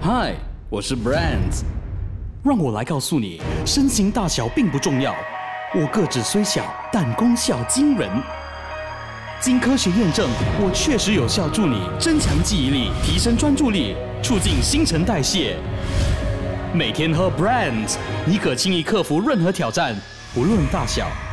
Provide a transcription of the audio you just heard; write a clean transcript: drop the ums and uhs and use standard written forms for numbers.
嗨，我是 Brands，让我来告诉你，身形大小并不重要，我个子虽小，但功效惊人。经科学验证，我确实有效助你增强记忆力、提升专注力、促进新陈代谢。每天喝 Brands，你可轻易克服任何挑战，不论大小。